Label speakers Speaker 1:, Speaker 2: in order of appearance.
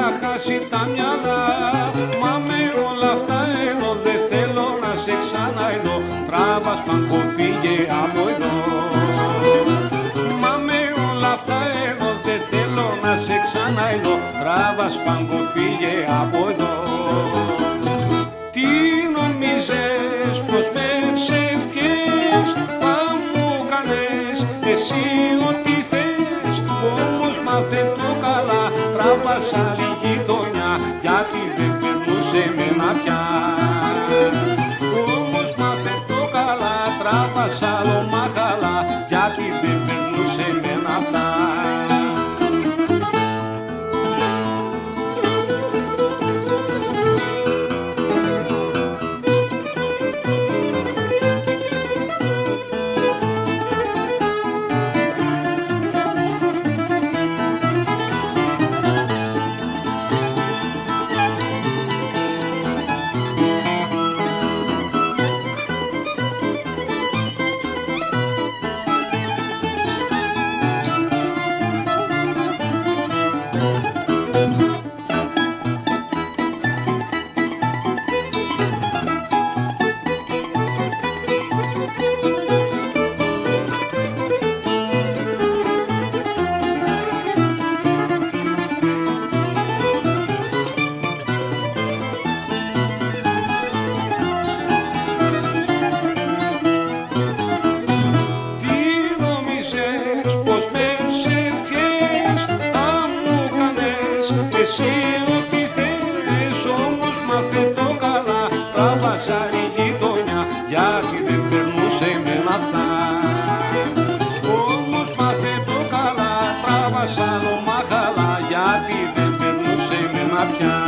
Speaker 1: να χάσει τα μυαλά. Μα με όλα αυτά εδώ δεν θέλω να σε ξαναειδώ. Τράβα σπανκό φύγε από εδώ. Μα με όλα αυτά εδώ δεν θέλω να σε ξαναειδώ. Τράβα σπανκό φύγε από εδώ. Τι νομίζες πως με ψευτιές θα μου κάνες εσύ ό,τι θες? Όμως μάθε το καλά, τράβασα άλλη γειτονιά γιατί δεν περνούσε εμένα πια. Όμως μάθε το καλά, τράβασα άλλο μαχαλά γιατί δεν περνούσε εμένα αυτά. Εσύ ό,τι θες, όμως μάθε το καλά, τράβασα άλλη γειτονιά γιατί δεν περνούσε εμένα αυτά. Όμως μάθε το καλά, τράβασα άλλο μαχαλά γιατί δεν περνούσε εμένα πια.